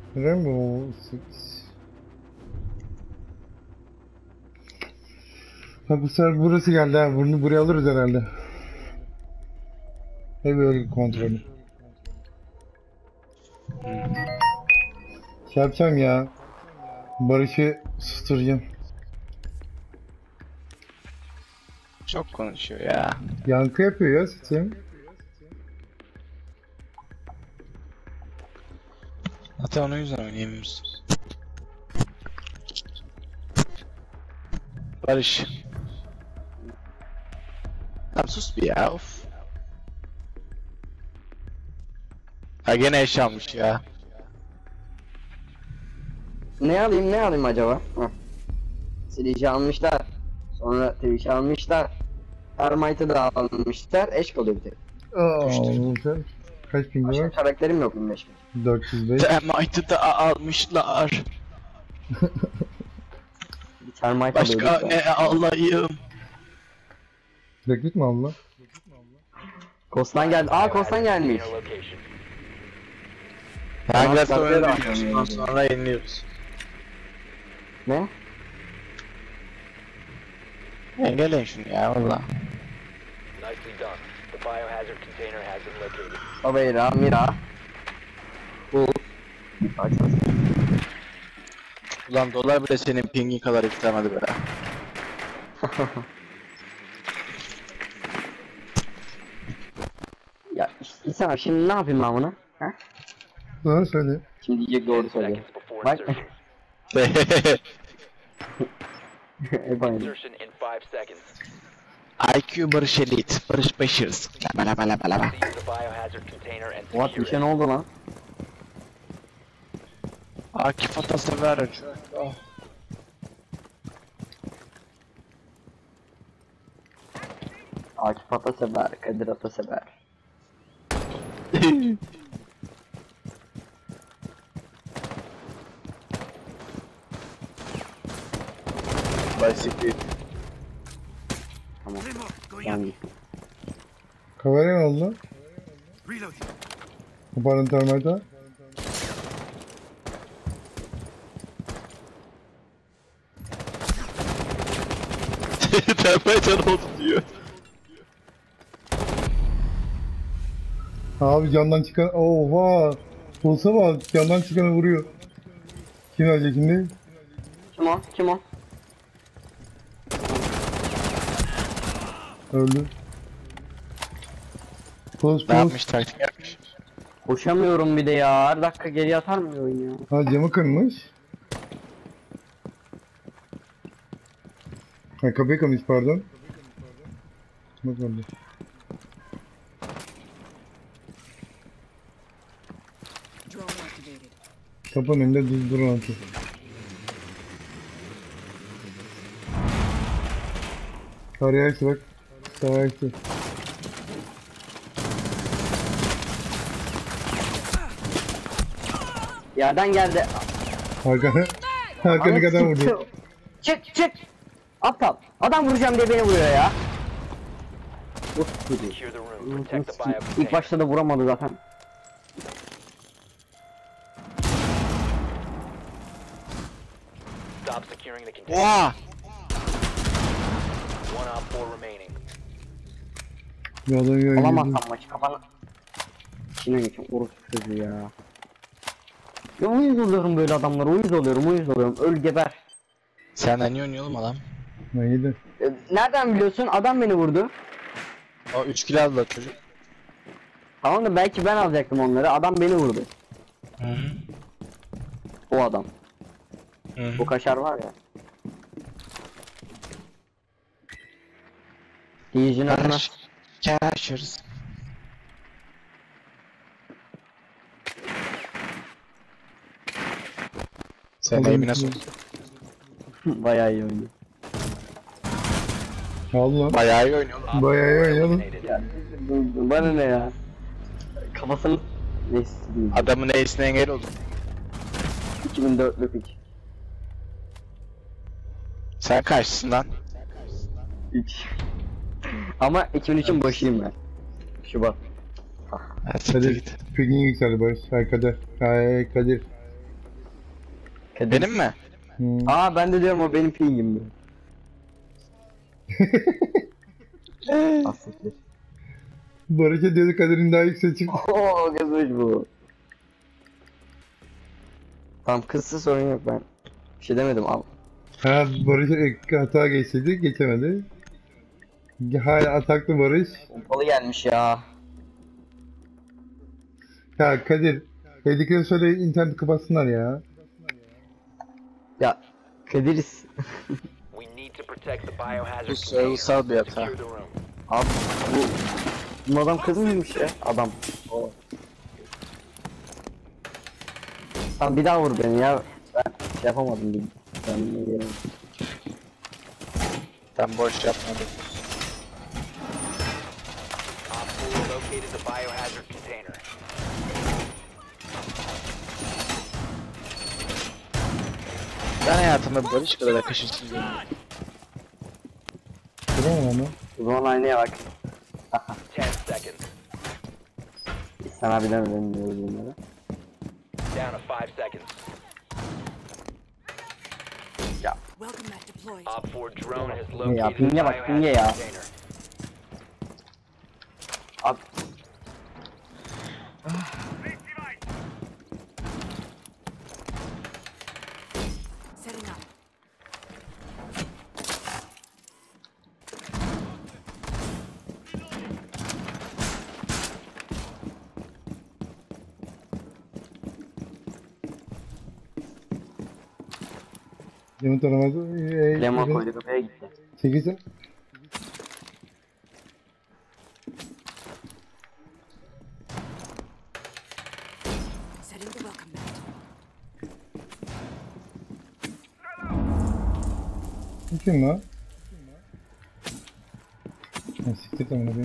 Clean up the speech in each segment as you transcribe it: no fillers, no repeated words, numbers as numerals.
Rainbow Six. Ha bu sefer burası geldi ha. Bunu buraya alırız herhalde. Heavy kontrolü. Şey yapacağım ya. Barış'ı susturacağım. Çok konuşuyor ya. Yankı yapıyor ya sesim. Hatta onun yüzden oynayamıyoruz. Barış. Tamam sus bir ya, of. Ha gene eş almış ya. Ne alayım acaba? Heh. Silici almışlar. Sonra Twitch almışlar. Termite'ı da almışlar. Eş kalıyor bir tek. Güzel. Kaç pingi Başka var? karakterim yok 15 bin. 405. Termite'ı da almışlar. Bir termite Başka alıyorduk da. ne alayım? Reklit mi abla? Kostan geldi. Aa Kostan gelmiş. Hangileri Tamam, oynuyoruz, ondan sonra yeniliyoruz. Ne? Engelleyin şunu ya valla. Nicely done. The biohazard container has been located. Babeyra, Mira. Bu. Açmasın. Ulan dolar bile senin pingin kadar yüklemedi be. Ya İhsan abi şimdi ne yapayım ben bunu? Ha? Doğru söyle. Şimdi diyecek doğru 10 söylüyor. seconds before Bak. insertion. Hep aynı. Insertion in 5 seconds. IQ Barış Elit, Barış Başarız. Bala bala bala bala. Seize the biohazard container and What bir secure şey it. ne oldu lan? Akif Atasever. Oh. Akif Atasever, Kadir Atasever. Bisiklet. Tamam. Yani Kameraya ne oldu? Kaparan termayda. Termaycan oldu diyor. Abi yandan çıkan... Oha! Pulsa bak, yandan çıkanı vuruyor. Kim ölecek şimdi? kim o? Kim o? Öldü. Puls Ne puls. yapmış, taktik yapmış. Koşamıyorum bir de ya. Her dakika geri atar mı oyun ya? Ha camı kırmış. Ha kapıyı kırmış pardon. Bak oldu. Drone activated. Kapının önünde düz duran atıyor. Kariyer bak. Kariyer. Yerden geldi. Arkanı. Arkanı kadar Anasını vurdu. Çık çık. Aptal. Adam vuracağım diye beni vuruyor ya. Uf, Secure the room. Protect the bio İlk container. başta da vuramadı zaten. Stop securing the container. Oha! One op 4 remaining. Bir adam yayınladı. Alamazsam maçı kafana. İçine geçin orospu çocuğu ya. Ya uyuz oluyorum böyle adamlara, uyuz oluyorum. Öl geber. Senden niye oynuyor oğlum adam? Neydi? Nereden biliyorsun? Adam beni vurdu. O 3 kilo aldı çocuk. Tamam da belki ben alacaktım onları. Adam beni vurdu. Hı hı. O adam. Hı O kaşar var ya. Diyicin adına. Caşırız. Sen evine sok. Bayağı iyi oynuyor. Al lan. Bayağı iyi oynuyor oğlum. Bayağı iyi oynayalım. Eliminated. Bana ne ya? Kafasını... Neyse değil. Adamın eğisine engel oldu. 2004'lük pick. Sen kaçsın lan? 3. Ama 2003'ün başıyım ben. Şubat. Ha, siktir Kadir. git. Pingin yükseldi Barış. Hay Kadir. Hay Kadir. Kadir. Benim mi? Aa ben de diyorum o benim pingim mi? Asiktir. Barış'a diyordu Kadir'in daha yüksek çıktı. Oo kızmış bu. Tamam kızsa sorun yok ben. Bir şey demedim al. Ha Barış hata geçti, geçemedi. Hala ataklı Barış. Pompalı gelmiş ya. Ya Kadir, evdekileri söyle internet kapatsınlar ya. Ya Kadir'iz. We need to protect the biohazard Bu sorunsal bir hata. Secure the room. Abi bu adam kız mıymış ya? Adam. O. Tamam bir daha vur beni ya. Ben şey yapamadım. Ben Ben boş yapmadım. Op 4 located the biohazard container. Ben hayatımda Barış kadar akışırsız görmedim. Tamam ama. o zaman aynaya bak. 10 seconds. Sen abiden öğreniyoruz bunları. Down to 5 seconds. Welcome mat deployed. Op 4 drone has Ya, located the pinge bak, pinge biohazard ya. container. Abi Setting up. Lemon tanımadı. lemon koydu kapıya gitti. 8. Setting the welcome mat. Kim lan? Ha siktir tamam hadi.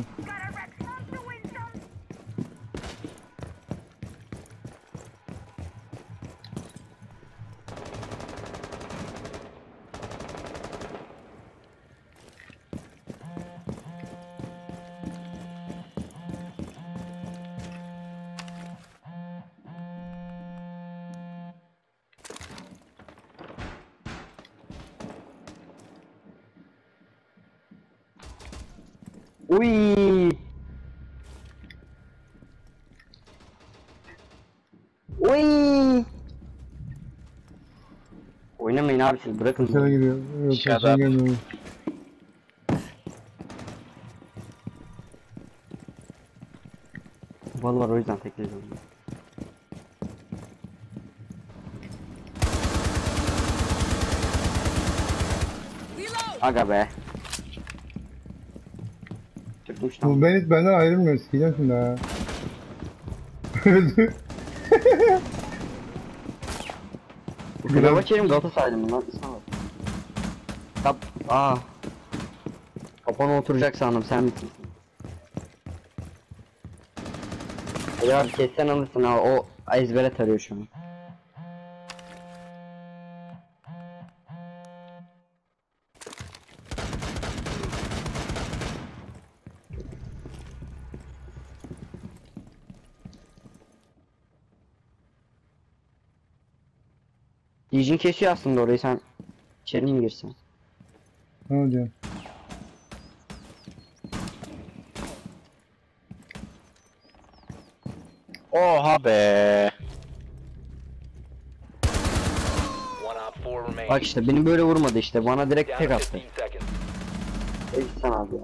Uy. Uy. Oynamayın abi siz bırakın. Dışarı gidiyor. Yok Shut aşağı up. gelmiyor. Bal var o yüzden tekledim. Reload! Aga be. Çıktım işte. Bu ben hiç benden ayrılmıyor. Sikeceğim şimdi ha. Öldü. Fenerbahçe'nin Galatasaray'dım bunlar. İstemez. Kap. Aa. Kapana oturacak sandım sen misin? Ya abi kessen alırsın ha o ezbere tarıyor şu an. Legion kesiyor aslında orayı sen içeri mi girsen? Ne olacak? Oha be. One op 4 remaining. Bak işte beni böyle vurmadı işte bana direkt Down tek to attı. 15 seconds. Sen abi ya.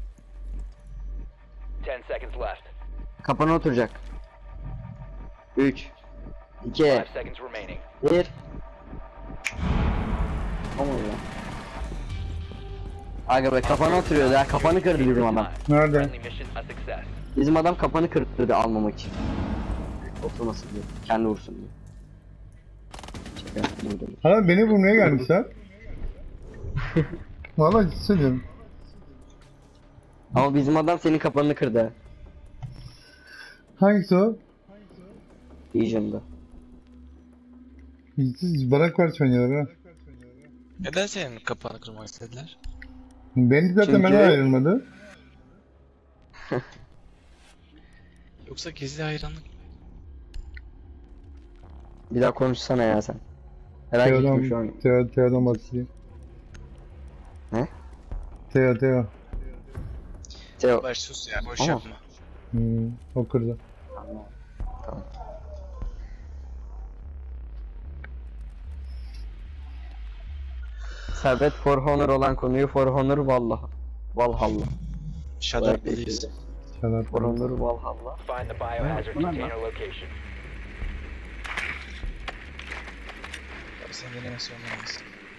10 seconds left. Kapana oturacak. 3 2 5 seconds remaining. 1 Tamam ya. Aga be kapana oturuyordu ya kafanı kırdı bizim adam. Nerede? Friendly mission a success. Bizim adam kafanı kırdı almamak için. Oturmasın diye. Kendi vursun diye. Şaka yaptım, vurdum. Hala beni vurmaya gelmişler. Vallahi söylüyorum. Ama bizim adam senin kafanı kırdı. Hangisi o? Legion'da. Siz bana karşı oynuyorlar ha. Neden senin kapağını kırmak istediler? Beni zaten Çünkü- bana ayrılmadı. Yoksa gizli hayranlık. Bir daha konuşsana ya sen. Merak ettim şu an. Teo'dan bahsedeyim. Ne? Teo. Teo. Baş sus ya boş Ama- yapma. O kırdı. Tamam. Servet For Honor olan konuyu For Honor Valhalla. Shut up please. Şarap. For Honor Valhalla. Find the biohazard Ulan container location. Sen denemesi olmaz.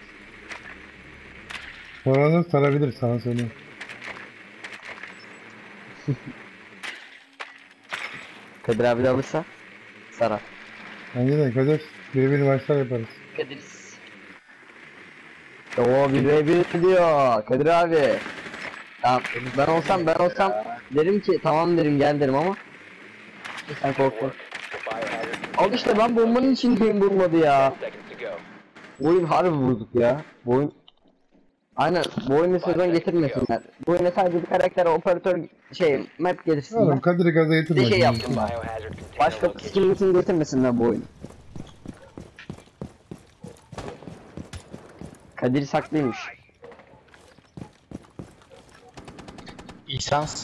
Oranı sarabilir sana söyleyeyim. Kadir abi de alırsa sarar. Bence de Kadir. Birbiri maçlar yaparız. Kadir. Oo 1v1 diyor Kadir abi. Tamam ben olsam derim ki tamam derim gel derim ama sen korktun. The biohazard Al işte ben bombanın içindeyim vurmadı ya. 10 seconds to go. Bu oyun harbi vurduk ya. Bu oyun... Aynen bu oyunu sezon getirmesinler. Bu oyuna sadece bir karakter operatör map gelirsinler. Oğlum Kadir'i gaza Bir getirme. de şey yaptım ben. Biohazard container Başka location. skill'lisini getirmesinler bu oyunu. Kadir saklıymış. İhsans.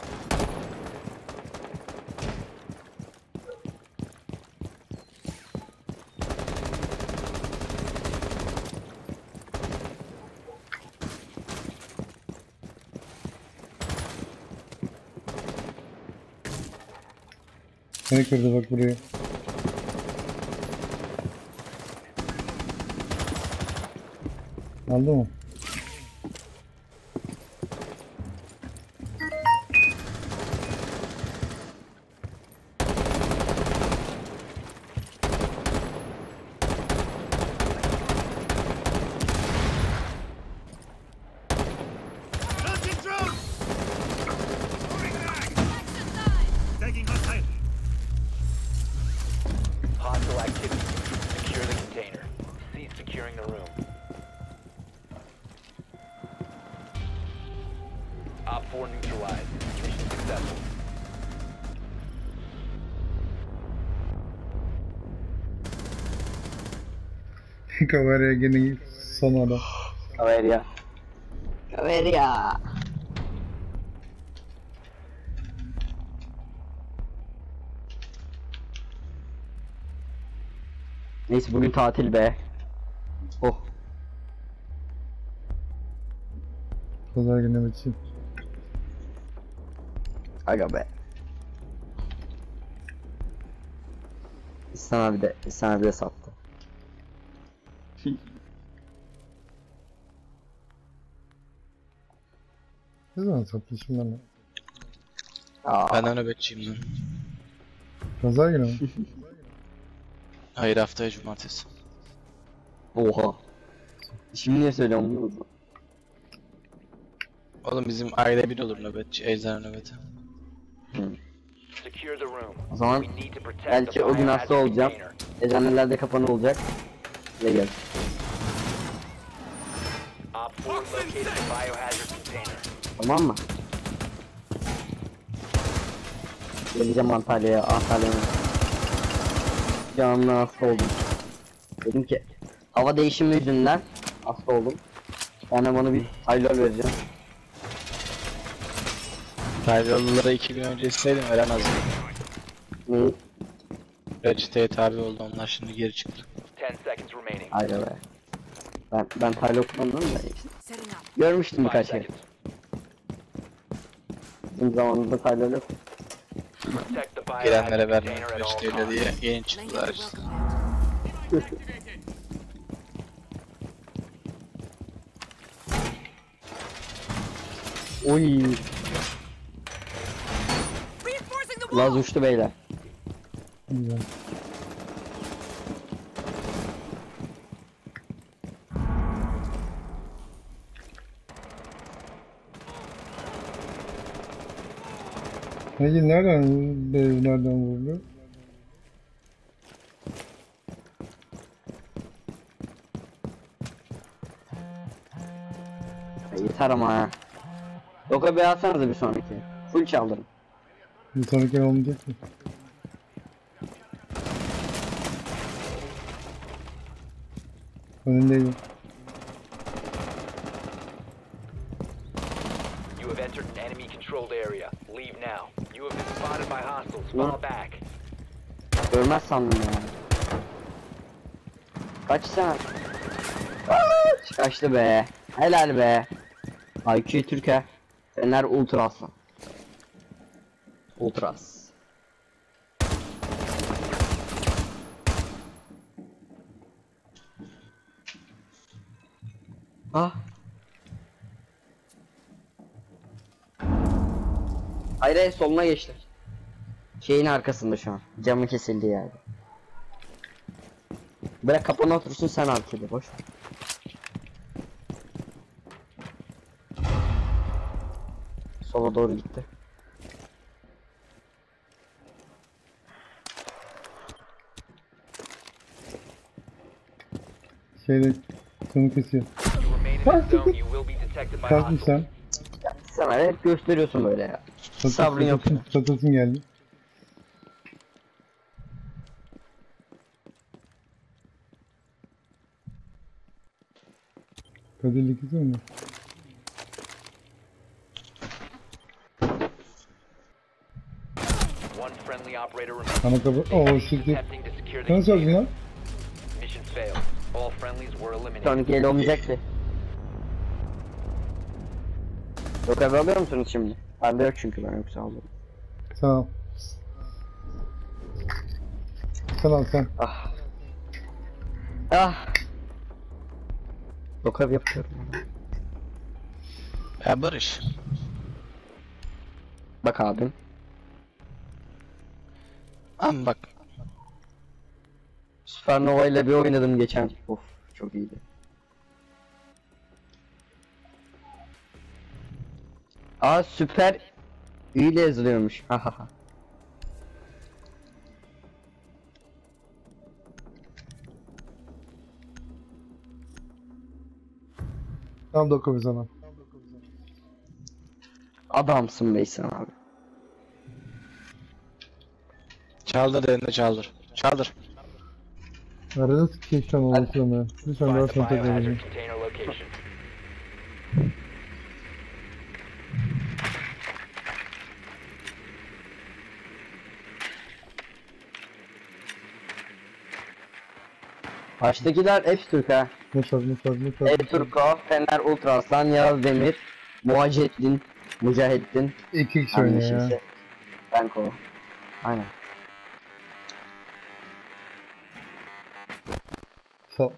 Seni kırdı bak buraya. Aldı mı? Hostile activity. Secure the container. Cease securing the room. Op 4 neutralized. Mission successful. Kameraya gene son adam. Kaverya. Kaverya. Neyse bugün tatil be. Oh. Pazar günü bitsin. Aga be. İhsan abi de sattı. Ne zaman satmışım ben? Aa, Ben de nöbetçiyim lan. Pazar günü mü? Hayır haftaya cumartesi. oha. Şimdi niye söylüyorum bunu? Oğlum bizim aile bir olur nöbetçi. Ejder nöbeti. Secure the room. O zaman We need to protect belki the o gün hasta biohazard olacağım. container. Eczanelerde kapanı olacak. Ve gel. Op 4 located the biohazard container. Tamam mı? Geleceğim Antalya'ya. Canlı hasta oldum. Dedim ki hava değişimi yüzünden hasta oldum. Yani bana bir Tyler vereceğim. Taylalılara 2 gün önce isteydim veremezdim. Ne? Reçeteye tabi oldu onlar şimdi geri çıktı. 10 seconds remaining. Hayır be. Ben Tyler kullandım da işte. Setting up. Görmüştüm 5 birkaç kere. seconds. Bizim zamanımızda Tyler yok. Protect the Gelenlere biohazard vermem container at all reçeteyle times. diye yeni Laying çıktılar out işte. the welcome mat. Oy. Reinforcing the wall. Laz uçtu beyler. Güzel. Peki nereden vurdu? Yeter ama ha. Doka bir alsanıza bir sonraki. Full çaldırın. Bir sonraki olmayacak mı? Önündeydi. You have entered an enemy controlled area. Leave now. You have been spotted by hostiles. Fall back. Görmez sandım ya. Kaç sen? Kaçtı be. Helal be. IQ Türkiye. Fener Ultras. Ultras. Ah. Hayır hayır, soluna geçti. Şeyin arkasında şu an. Camı kesildi yani. Bırak kapana otursun, sen arkada boş ver. Sola doğru gitti. Şeyde sonu kesiyor. You remain in the zone. You will be detected by Kalkmış hostiles. sen. Sen hep gösteriyorsun böyle ya. Sabrın yok. Satasın geldi. Kadir'le ikisi mi? One friendly operator remains. Ana kapı. Oo siktir. Attempting to secure the Nasıl öldün container. lan? Mission failed. All friendlies were eliminated. Sonraki el olmayacaktı. Yok abi, alıyor musunuz şimdi? Bende yok çünkü, ben yoksa alırım. Sen al. Sen al sen. Ah. Ah. Yok abi, yapıyorum. Ya Barış. Bak abim. Ama bak. Supernova ile bir oynadım geçen. Of, çok iyiydi. Aa, süper ile yazılıyormuş. Ha ha ha. Al doku bir sana. Adamsın Beysan abi. Çaldır elinde çaldır. Çaldır. Arada sıkıyor şu an oluşuyorum ya. Lütfen Find daha the sonra tekrar biohazard edeyim. container location. Baştakiler hepsi Türk ha. Mutlak. Turko, Fener Ultraslan, Yağız Demir, Mücahittin. İki kişi oynuyor ya. Annesi. Benko. Aynen. Sağ.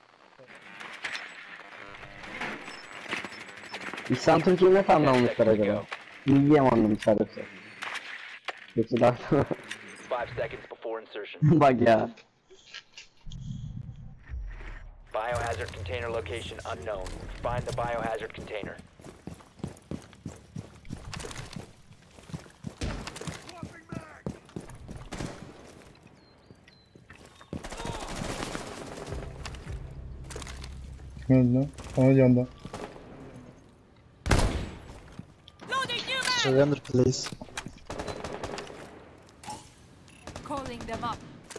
İhsan Türkiye'yi ne tamamlamışlar acaba? Bilgiye mi anlamışlar yoksa? Yoksa daha 5 seconds before insertion. bak ya. Biohazard container location unknown. Find the biohazard container. Ne oldu lan? Ama yanda. Loading new mag! Surrender please. Calling them up.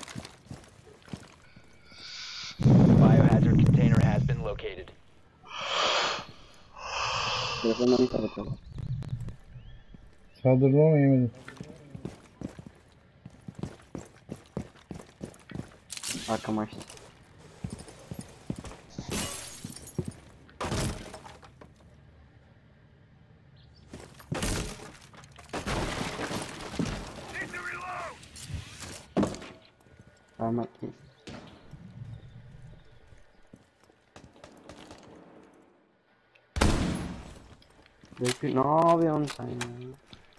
Biohazard container has been located. Telefonlarını kapatıyorlar. Saldırdım ama yemedim. Arkama açtı. Tamam. Bekle, ne yapıyorsun sen ya?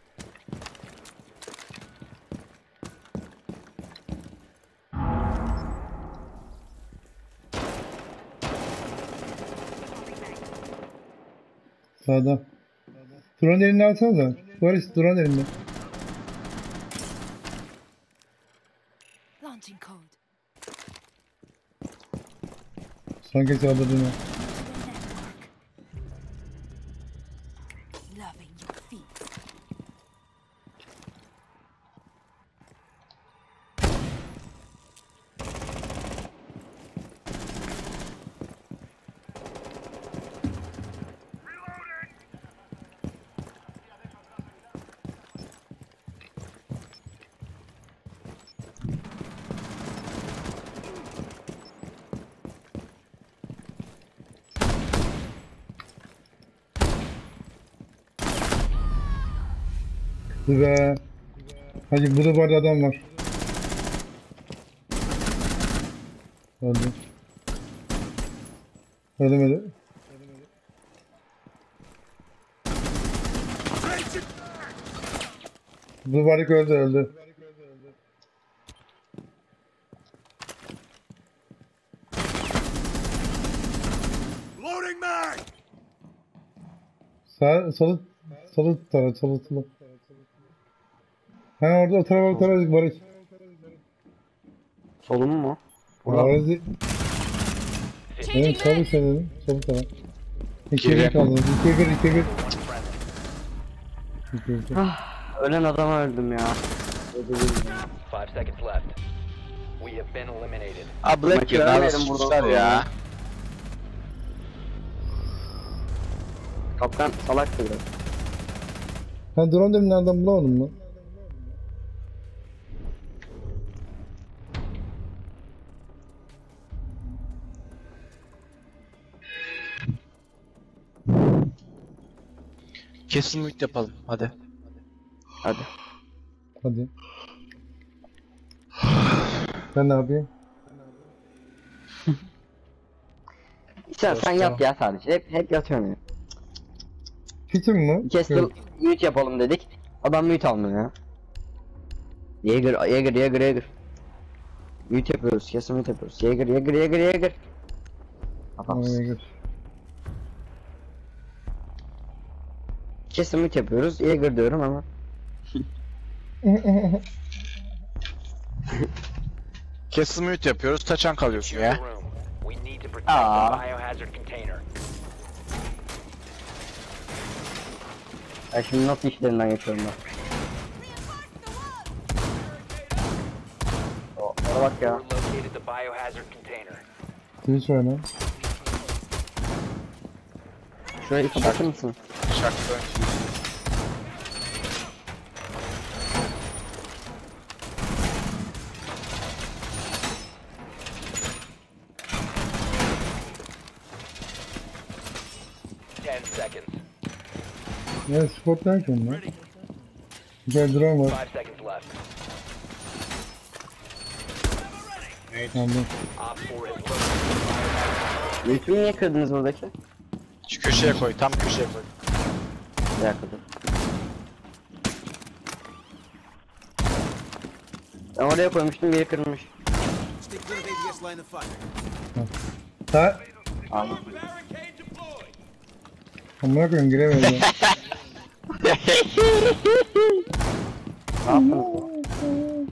Sağda. Drone elini alsanıza. Barış drone elinde. Launching code. Son kez saldırdığını. The network. Loving your feet. Hadi be. Hadi bu duvarda adam var. Öldü. Ölemedi. Duvardaki öldü. Loading mag! Salı tara. Ha orada o tarafa Barış. Solum mu? Barış. Benim Changing salı mag. senin. Salı tara. İkiye Geri. bir kaldınız. İkiye bir. Friendly. İkiye bir. Ölen adama öldüm ya. 5 seconds left. We have been eliminated. Aa Black Maçı Gear vermeyelim nasıl buradan suçlar sonra. ya. Kaptan salaktı biraz. Ben drone demin nereden bulamadım lan? Kesin mute yapalım hadi. Hadi. Hadi. Ben ne yapayım? Sen yap ya sadece. Hep yatıyorsun ya. Kitim mi? Bir kez de Yok. mute yapalım dedik. Adam mute almıyor ya. Jäger. Mute yapıyoruz. Kesin mute yapıyoruz. Jäger. Adamsın. Oraya gir. Kesin mute yapıyoruz. Jäger diyorum ama. Kesin mute yapıyoruz. Taçan kalıyorsun Secure ya. the room. We need to protect Aa. the biohazard container. Ben şimdi nasıl işlerinden geçiyorum ben. Ona bak ya. We're located the biohazard container. Twitch oyna. Şurayı kapatır mısın? Şarkı. Ten seconds. Ya spot derken lan. Güzel drone var. 5 seconds left. Anladım. Op 4 has located. Mute'umu niye kırdınız oradaki? Şu köşeye koy. Tam köşeye koy. Bir dakika dur. Ben oraya koymuştum, biri kırmış. Stay clear of ADS line of fire. Ha? Abi. Amına koyayım giremedim. Ne yaptınız?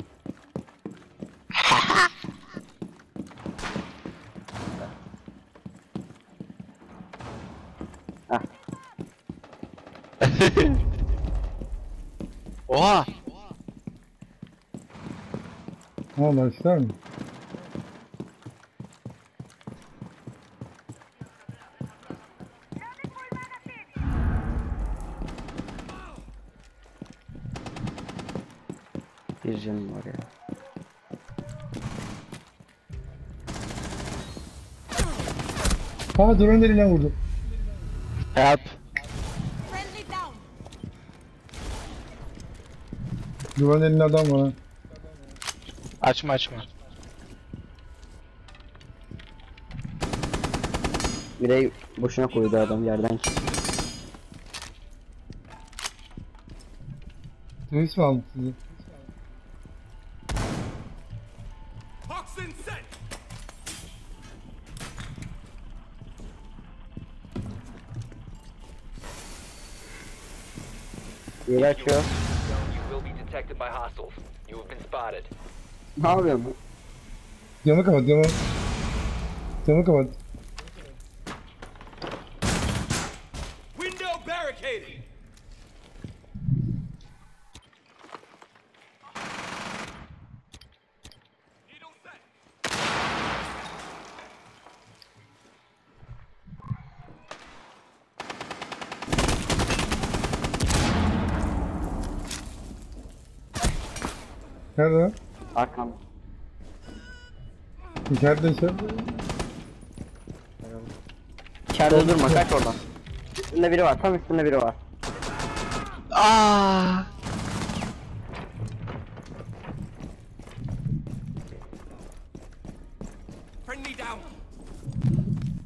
Hah. Oha! Valla ister mi? Bir canım var ya. Ha drone elinden vurdu. Help. Friendly down. Drone elinde adam var ha. Açma. Birey boşuna koydu adam yerden çıktı. Twitch mi aldı sizi? Toxin set! Yeri açıyor. You will be detected by hostiles. You have been spotted. Ne yapıyor bu? Camı kapat camı. Camı kapat. Window barricaded! Needle set! Nerede lan? Arkam. İçeride. İçeride durma, kaç oradan. Üstünde biri var, tam üstünde biri var. Aa!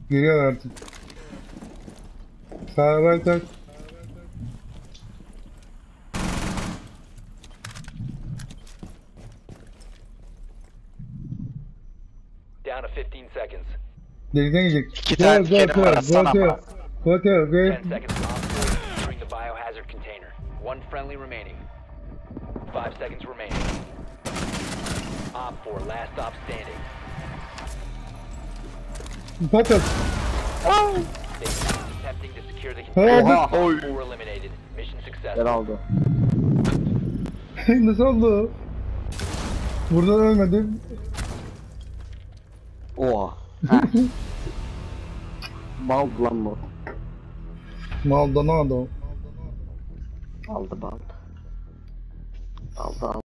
Geliyor artık. Sağa right at. Down to 15 seconds. Denizden gidecek. İki tane kerim var, sana bak. Go 10 there. seconds to Op 4 entering the biohazard container. One friendly remaining. 5 seconds remaining. Op 4, last stop standing. Patat. Attempting to secure the container. Oha. Op 4 eliminated. Mission successful. Yer aldı. Nasıl oldu? Buradan ölmedim. Oha. Heh. Bal lan bu. Maldonado. Aldı bal. Aldı aldı.